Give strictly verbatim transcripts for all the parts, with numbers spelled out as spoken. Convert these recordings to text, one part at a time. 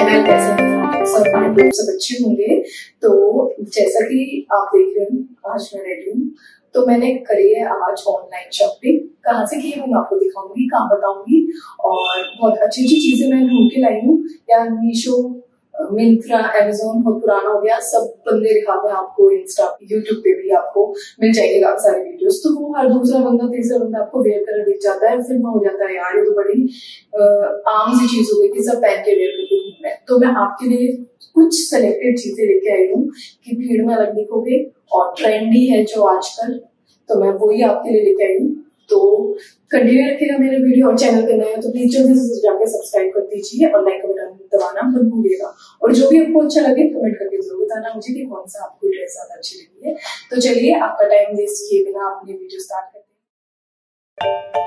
Channel कैसे हैं सब आप सब अच्छे होंगे। तो जैसा कि आप देख रहे हैं आज मैं रेडी हूँ, तो मैंने करी है आज ऑनलाइन शॉपिंग। कहाँ से की है वो मैं आपको दिखाऊंगी, कहाँ बताऊंगी, और बहुत अच्छी अच्छी चीजें मैं ढूंढ के लाई हूँ। यार मीशो, मिंत्रा, अमेजोन बहुत पुराना हो गया, सब बंदे दिखाते हैं आपको, इंस्टा यूट्यूब पे भी आपको मिल जाएंगे काफी सारे वीडियोस। तो वो हर दूसरा बंदा तीसरा बंदा आपको वेयर कर दिख जाता है, फिर हो जाता है यार ये तो बड़ी आ, आम सी चीज हो गई कि सब पहन के वेयर करके घूमना है। तो मैं आपके लिए कुछ सेलेक्टेड चीजें लेके आई हूँ कि भीड़ में अलग दिखोगे और ट्रेंडी है जो आजकल, तो मैं वही आपके लिए लेके आई हूँ। तो कंटिन्यू रखिएगा मेरे वीडियो, और चैनल पे नए हो तो प्लीज जल्दी से जाकर सब्सक्राइब कर दीजिए और लाइक बटन दबाना मत भूलिएगा। और जो भी आपको अच्छा लगे कमेंट करके जरूर बताना मुझे कि कौन सा आपको ड्रेस ज्यादा अच्छी लगी है। तो चलिए आपका टाइम वेस्ट किए बिना अपनी वीडियो स्टार्ट करते हैं।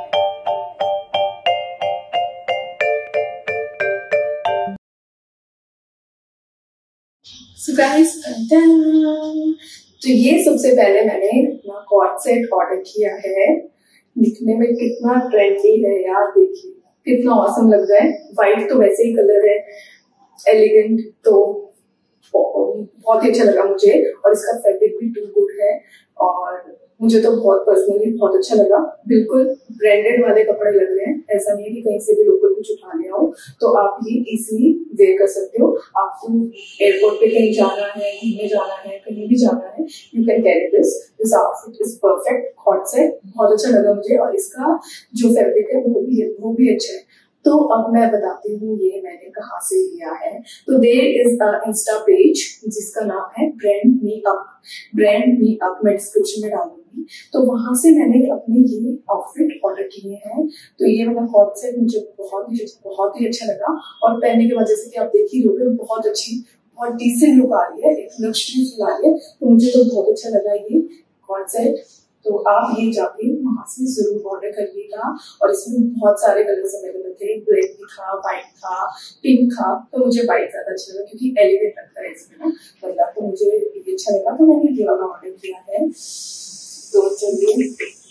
So guys, तो ये सबसे पहले मैंने अपना कॉर्ड सेट ऑर्डर किया है। दिखने में कितना ट्रेंडी है यार, देखिए कितना ऑसम लग रहा है। व्हाइट तो वैसे ही कलर है, एलिगेंट, तो बहुत ही अच्छा लगा मुझे। और इसका फैब्रिक भी टू गुड है और मुझे तो बहुत पर्सनली बहुत अच्छा लगा। बिल्कुल ब्रांडेड वाले कपड़े लग रहे हैं, ऐसा नहीं है कि कहीं से भी लोकल कुछ उठा ले आओ। तो आप ये इजीली वेयर कर सकते हो। आपको एयरपोर्ट पे कहीं जाना है, घूमने जाना है, कहीं भी जाना है, you can carry this. This outfit is perfect. Cord set बहुत अच्छा लगा मुझे और इसका जो फैब्रिक है वो भी वो भी अच्छा है। तो अब मैं बताती हूँ ये मैंने कहाँ से लिया है। तो there is a insta page जिसका नाम है brand me up. Brand me up मैं डिस्क्रिप्शन में डालूंगी। तो वहां से मैंने अपने ये आउटफिट ऑर्डर किए हैं। तो ये वाला कॉर्ड सेट मुझे बहुत ही बहुत ही अच्छा लगा और पहनने की वजह से कि आप देख ही लोगे बहुत अच्छी, बहुत डिसेंट लुक आ रही है, एक लग्जरी फील आ रही है। तो मुझे तो बहुत अच्छा लगा ये कॉर्ड सेट। तो आप ये जाके वहां से जरूर ऑर्डर करिएगा। और इसमें बहुत सारे कलर्स अवेलेबल थे, ब्लैक भी था, व्हाइट था, पिंक था। तो मुझे व्हाइट ज्यादा अच्छा लगा क्योंकि एलिगेंट लगता है इसमें ना बंदा, तो मुझे ये अच्छा लगा। तो मैंने ये वाला ऑर्डर किया है। तो चलिए,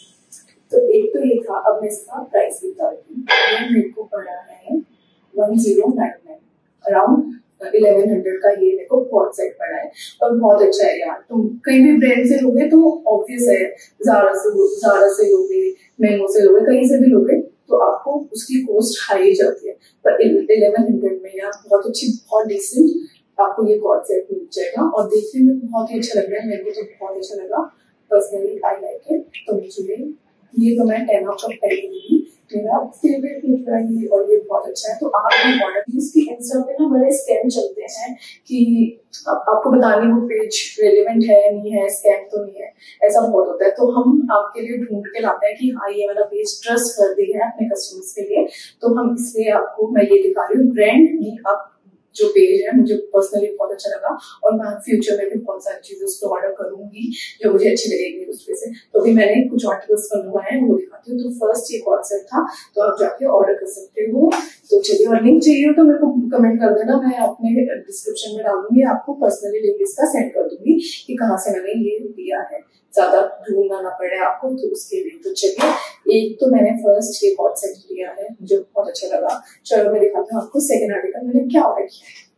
तो एक तो ये था। अब मैं इसका प्राइस भी बता रही हूँ। ये मेरे को पड़ा है one zero nine nine, around eleven hundred का ये मेरे को कॉर्ड सेट पड़ा है। और बहुत अच्छा है यार। तुम कहीं भी ब्रांड से लोगे तो ऑब्वियस है, ज़ारा से ज़ारा से लोगे, मैंगो से लोगे, कहीं से भी लोगे तो आपको उसकी कॉस्ट हाई जाती है। पर इलेवन हंड्रेड में यार बहुत अच्छी, बहुत डिसेंट आपको ये कॉर्ड सेट मिल जाएगा। और देखने में बहुत ही अच्छा लग रहा है, मेरे को तो बहुत अच्छा लगा पर्सनली, आई लाइक इट। तो मुझे ये तो मैं टेन आउट ऑफ टेन दूंगी, मेरा फेवरेट निकला ये और ये बहुत अच्छा है। तो आप भी ऑर्डर कीजिए। इसकी इंस्टा पे ना बड़े स्कैम चलते हैं कि आपको बताने वो पेज रेलेवेंट है नहीं है, स्कैम तो नहीं है, ऐसा बहुत होता है। तो हम आपके लिए ढूंढ के लाते हैं कि हाँ ये वाला पेज ट्रस्ट कर दी है अपने कस्टमर्स के लिए। तो हम इसलिए आपको मैं ये दिखा रही हूँ। ब्रांड मी अप जो पेज है मुझे पर्सनली बहुत अच्छा लगा और मैं फ्यूचर में भी बहुत सारी चीजें उस पर ऑर्डर करूंगी जो मुझे अच्छी लगेगी उस पे से। तो भी मैंने कुछ आर्टिकल्स बनवाए हैं वो दिखाती हूँ। तो फर्स्ट ये कॉर्ड सेट था, तो आप जाके ऑर्डर कर सकते हो। तो चलिए, और लिंक चाहिए हो तो मेरे को कमेंट कर देना, मैं अपने डिस्क्रिप्शन में डालूंगी, आपको पर्सनली लिंक इसका सेंड कर दूंगी कि कहाँ से मैंने ये लिया है, ज्यादा ढूंढना ना पड़े आपको तो उसके लिए। तो चलिए, एक तो मैंने फर्स्ट ये कॉर्ड सेट लिया है, मुझे बहुत अच्छा लगा। चलो मैं दिखाती हूँ आपको सेकंड आर्टिकल मैंने क्या ऑर्डर किया है।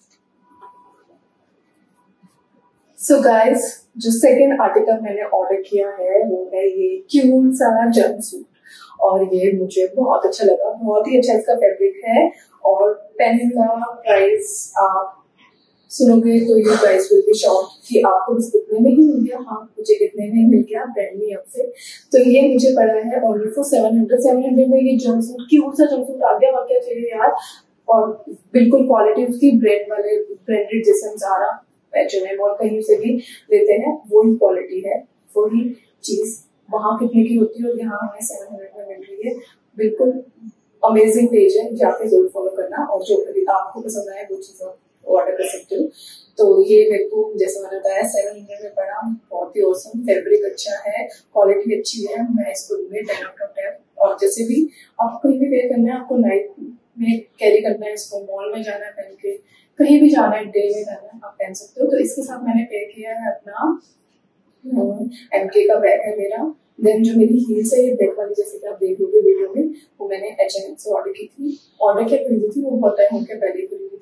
सो गाइस, जो सेकंड आर्टिकल मैंने ऑर्डर किया है वो है ये क्यूट सा जंपसूट और ये मुझे बहुत अच्छा लगा। बहुत ही अच्छा इसका फैब्रिक है और पेन का प्राइस आप सुनोगे तो ये प्राइस विल बी शॉक कि आपको बस इतने में ही मिल गया। हाँ, मुझे इतने में ही मिल गया ब्रांड मी अप से। तो ये मुझे पड़ा है only for seven hundred. Seven hundred में ये जंपसूट, क्यूट सा जंपसूट आ गया, और क्या चाहिए यार। और बिल्कुल क्वालिटी उसकी ब्रांड वाले, ब्रांडेड जैसे हम ज़ारा, एच एंड एम और कहीं से भी लेते हैं वही क्वालिटी है, वही चीज वहां कितने की होती है और यहाँ हमें सेवन हंड्रेड में मिल रही है। बिल्कुल अमेजिंग पेज है, जाके जरूर फॉलो करना और जो कभी आपको पसंद आए वो चीज ऑर्डर कर सकते हो। तो ये मेरे को जैसा मैंने बताया सेवन हंड्रेड में पड़ा, बहुत ही औसम, फैब्रिक अच्छा है, क्वालिटी अच्छी है, मैं इसको दूंगी टेन आउट ऑफ टेन। और जैसे भी आपको कहीं भी वेयर करना है, आपको नाइट में कैरी करना है, इसको मॉल में जाना है पहन के, कहीं भी जाना है, डे में जाना है, आप पहन सकते हो। तो इसके साथ मैंने पे किया है अपना एमके का बैग है मेरा। देन जो मेरी हील्स है ये बैक वाली, जैसे कि आप देख लोगे वीडियो में, वो मैंने एच एंड एम से ऑर्डर की थी। ऑर्डर क्या खरीदी थी वो बहुत टाइम हो गया पहले खरीदी थी।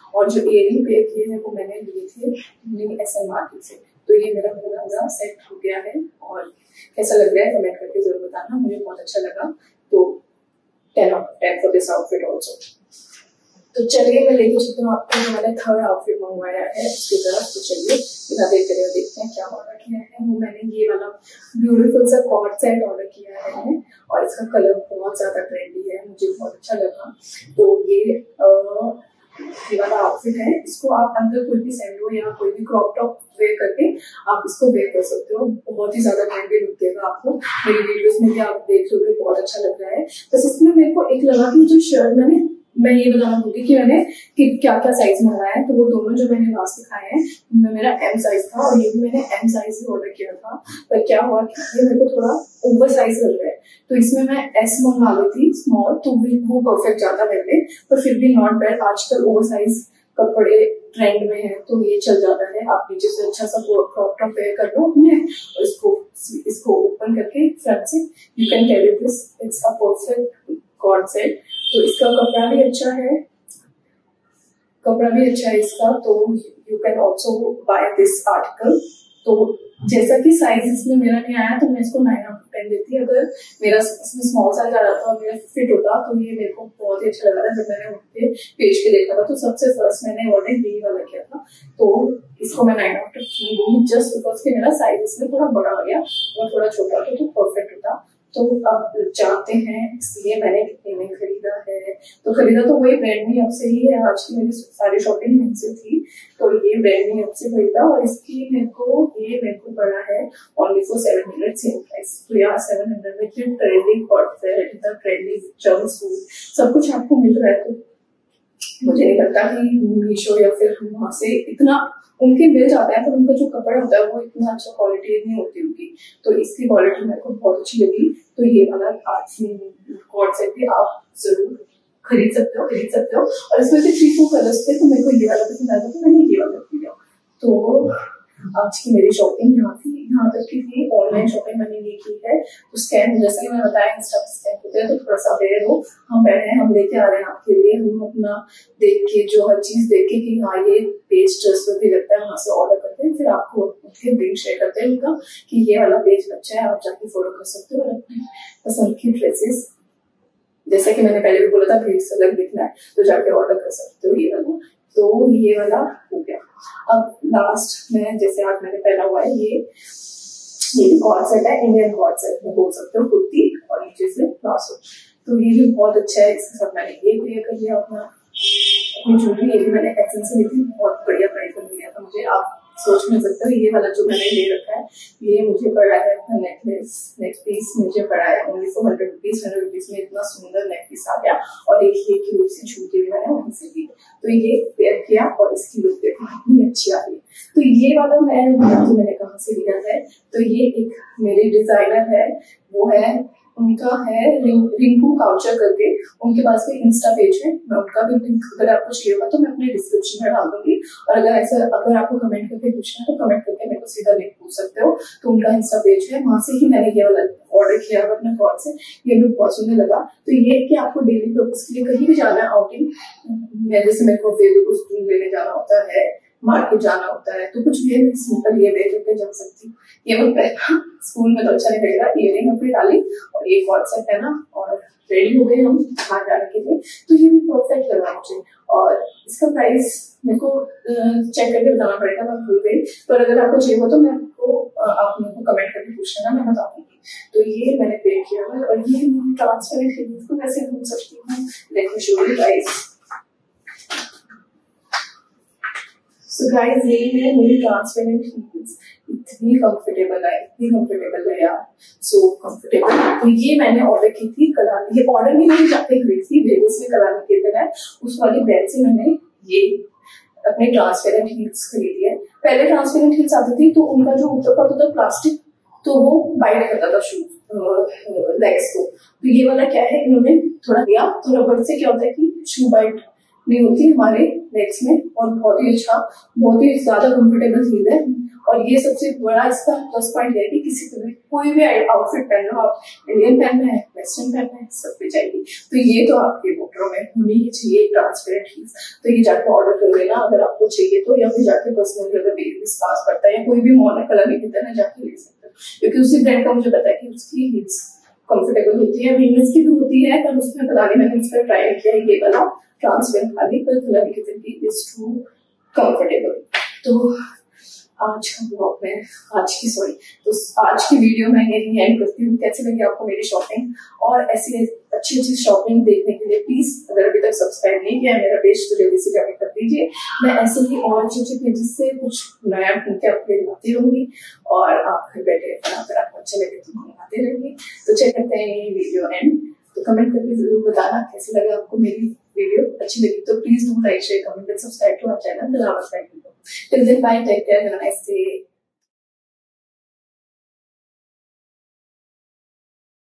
और जो इयरिंग पेयर किए हैं वो मैंने लिए थे न्यू एस एन मार्केट से। तो ये मेरा पूरा सेट हो गया है और कैसा लग रहा है कमेंट करके जरूर बताना, मुझे बहुत अच्छा लगा। तो ten out of ten for this outfit also. तो चलिए मैं लेके चलती हूँ आपको जो मैंने थर्ड आउटफिट मंगवाया है उसकी तरफ। तो चलिए बिना देर करे देखते हैं क्या ऑर्डर किया है। वो मैंने ये वाला ब्यूटीफुल सा कॉर्ड सेट ऑर्डर किया है और इसका कलर बहुत ज्यादा ट्रेंडी है, मुझे बहुत अच्छा लगा। तो ये आ, ये वाला आउटफिट है, इसको आप अंदर कोई भी सैंडो या कोई भी क्रॉप टॉप वेयर करके आप इसको वेयर कर सकते हो। बहुत ही ज्यादा ट्रेंडी लुक देगा आपको। मेरी वीडियोस में भी आप देख रहे हो बहुत अच्छा लग रहा है। बस इसमें मेरे को एक लगा कि जो शर्ट मैंने मैं ये बताना भूली कि मैंने कि क्या क्या साइज मंगाया है। तो वो दोनों जो मैंने लास्ट दिखाए हैं उनमें मेरा एम साइज था और ये भी मैंने एम साइज ही ऑर्डर किया था। पर क्या हुआ कि ये मेरे को थोड़ा ओवर साइज लग रहा है, तो इसमें मैं एस मंगा ली थी स्मॉल, तो वो परफेक्ट जाता मेरे लिए। पर फिर भी नॉट बैड, आजकल ओवर साइज कपड़े ट्रेंड में है तो ये चल जाता है। आप नीचे से अच्छा सा क्रॉप टॉप वेयर कर लो अपने और इसको इसको ओपन करके फ्रंट से you can carry this. It's a perfect cord set. तो इसका कपड़ा भी अच्छा है, कपड़ा भी अच्छा है इसका। तो you can also buy this article. तो जैसा कि साइज इसमें मेरा नहीं आया तो मैं इसको नाइन आउट ऑफ टेन देती। अगर मेरा इसमें स्मॉल साइज आ रहा था और मेरा फिट होता तो ये मेरे को बहुत ही अच्छा लगा था। जब मैंने उनके पेज के देखा था तो सबसे फर्स्ट मैंने ऑर्डर यही वाला किया था। तो इसको मैं नाइन आउट ऑफ टेन दूंगी जस्ट बिकॉज कि मेरा साइज इसमें थोड़ा बड़ा हो गया और थोड़ा छोटा होता तो परफेक्ट होता। तो अब जानते हैं इसलिए मैंने कितने में खरीदा है। तो खरीदा तो वही ब्रांड न्यू ऐप से ही है। आज की मेरी सारी शॉपिंग वहीं से थी। तो ये ब्रांड न्यू ऐप से खरीदा और इसकी मेरे को ये मेरे को पड़ा है only for seven hundred same price. तो यार सेवन हंड्रेड में इतने ट्रेंडी कॉर्ड सेट, इतना ट्रेंडी जंप सूट सब कुछ आपको मिल रहा है। तो मुझे नहीं लगता कि मीशो या फिर वहां से इतना उनके मिल जाता है, पर उनका जो कपड़ा होता है वो इतना अच्छा क्वालिटी नहीं होती उनकी। तो इसकी क्वालिटी मेरे को बहुत अच्छी लगी। तो ये वाला कॉर्ड सेट भी आप जरूर खरीद सकते हो खरीद सकते हो और इसमें से थ्री फोर कलर्स थे तो मेरे को ये वाला पसंद आया तो मैंने ये वाला खरीदा। तो आज की मेरी शॉपिंग यहाँ थी, यहाँ तक की थी। ऑनलाइन शॉपिंग मैंने ये की है। तो स्कैन जैसे कि मैं बताया इंस्टा पे स्कैन होते हैं तो थोड़ा सा अवेयर हो। हम बैठे हैं, हम लेके आ रहे हैं आपके लिए। हम अपना देख के जो हर चीज देख के कि हाँ ये पेज ट्रस्टवर्दी लगता है वहां से ऑर्डर करते हैं। फिर आपको उसके लिंक शेयर करते हैं उनका कि ये वाला पेज अच्छा है, आप जाके फॉलो कर सकते हो और अपनी पसंद की ड्रेसेस जैसा कि मैंने पहले भी बोला था भेज से अलग दिखना है तो जाके ऑर्डर कर सकते हो ये वाला। तो ये वाला हो गया। अब लास्ट में जैसे आज मैंने पहना हुआ है ये ये भी कॉर्ड सेट है, इंडियन कॉर्ड सेट में बोल सकते हो, कुर्ती और नीचे से प्लाजो। तो ये भी बहुत अच्छा है। इसके साथ मैंने ये पेयर कर लिया अपना अपनी ज्वेलरी। ये भी मैंने एसेंस से ली थी, बहुत बढ़िया प्राइस में लिया था मुझे। आप सोच नहीं सकते हो ये वाला जो मैंने ले रखा है ये मुझे पड़ा है अपना नेकलेस नेक पीस मुझे पड़ा है only for hundred rupees. Hundred rupees में इतना सुंदर नेक पीस आ गया और एक ये क्यूट सी झुमकी भी मैंने वहीं से ली। तो ये पेयर किया और इसकी लुक देखो कितनी अच्छी आ रही है। तो ये वाला मैं तो मैंने कहाँ से लिया है, तो ये एक मेरे डिजाइनर है, वो है उनका है रिंग, रिंकू काउचर करके। उनके पास भी इंस्टा पेज है, मैं उनका भी लिंक अगर आपको चाहिए होगा तो मैं अपने डिस्क्रिप्शन में डाल दूंगी। और अगर ऐसा अगर आपको कमेंट करके पूछना है तो कमेंट करके मेरे को सीधा लिंक पूछ सकते हो। तो उनका इंस्टा पेज है, वहां से ही मैंने ये वाला ऑर्डर किया है अपने कॉर्ड से। ये भी बहुत सुंदर लगा। तो ये कि आपको डेली पर्पज के लिए कहीं भी जाना है आउटिंग, जैसे मेरे को स्कूल लेने जाना होता है, मार्केट जाना होता है, तो कुछ भी सिंपल ये वेयर करके जा सकती हूँ। ये मत पहना स्कूल में तो अच्छा नहीं लगेगा। इयरिंग अपनी डाली और ये कॉर्ड सेट पहना और रेडी हो गए हम बाहर जाने के लिए। तो ये भी परफेक्ट लगा मुझे। और इसका प्राइस मेरे को चेक करके बताना पड़ेगा, मैं भूल गई। पर अगर आपको चाहिए हो तो मैं आपको आप मेरे को कमेंट करके पूछ लेना, मैं बता दूंगी। तो ये मैंने पे किया है और ये ट्रांसपेरेंट है, इसको कैसे भूल सकती हूँ। Let me show you guys. So guys ये है मेरी ट्रांसपेरेंट हील्स, इतनी कंफर्टेबल है इतनी कंफर्टेबल है यार, सो कंफर्टेबल। तो ये मैंने ऑर्डर की थी कलानी, ये ऑर्डर नहीं मैंने जाके खरीदी थी वेगस में कलानी के तरह, उस वाली ब्रांड से मैंने ये अपने ट्रांसपेरेंट हील्स खरीदी है। पहले ट्रांसपेरेंट हील्स आती थी तो उनका जो ऊपर का होता था प्लास्टिक, तो वो बाइट करता था शूज लेग्स को। तो ये वाला क्या है, इन्होंने थोड़ा दिया तो रबड़ से क्या होता है कि शू बाइट नहीं होती हमारे लेग्स में, और बहुत ही अच्छा, बहुत ही ज्यादा कंफर्टेबल हील है। और ये सबसे बड़ा इसका प्लस पॉइंट है कि किसी को भी कोई भी आउटफिट पहन लो आप, इंडियन पहनना है, वेस्टर्न पहनना है, सब पे जाएगी। तो ये तो आपके वॉर्डरोब में होनी ही चाहिए ट्रांसपेरेंट हील्स। तो ये जाके ऑर्डर कर लेना अगर आपको चाहिए तो, या फिर जाके पर्सनली अगर बेबीज पास पड़ता है या कोई भी मॉल कलर नहीं कहता है जाके ले सकते हो, क्योंकि उसी ब्रांड का मुझे पता है कि उसकी हील्स कंफर्टेबल होती है। वीनस की भी होती है, पर उसमें पता नहीं, मैंने उस पर ट्राई किया है ये वाला ट्रांसपेरेंट वाली, पर कलर की इज टू कंफर्टेबल। तो आज का ब्लॉग में आज की सॉरी तो आज की वीडियो मैं यही एंड करती हूँ। कैसी लगी आपको मेरी शॉपिंग, और ऐसी अच्छी अच्छी शॉपिंग देखने के लिए प्लीज अगर अभी तक सब्सक्राइब नहीं किया है मेरा पेज तो जल्दी से जाकर कर दीजिए। मैं ऐसे ही और अच्छे अच्छे पेजेस से कुछ नया ढूंढ के आपके लिए लाती रहूंगी, और आप घर बैठे अगर आपको अच्छा लगे तो मंगाते रहेंगे। तो चेक करते हैं ये वीडियो एंड, तो कमेंट करके जरूर बताना कैसी लगा आपको मेरी वीडियो। अच्छी लगी तो please do like share comment and subscribe to our channel the lava style. Till then, bye, take care, have a nice day.